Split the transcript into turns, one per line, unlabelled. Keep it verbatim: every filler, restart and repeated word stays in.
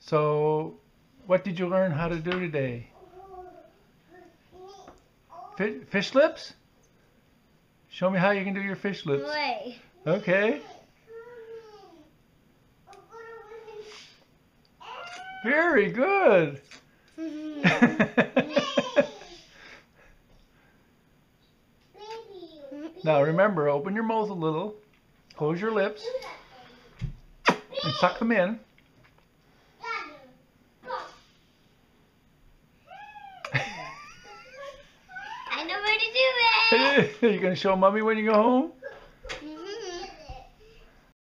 So, what did you learn how to do today? Fish, fish lips? Show me how you can do your fish lips.
Wait.
Okay. Very good. Now remember, open your mouth a little, close your lips, and suck them in.
I know where to do it.
Are you going to show Mommy when you go home?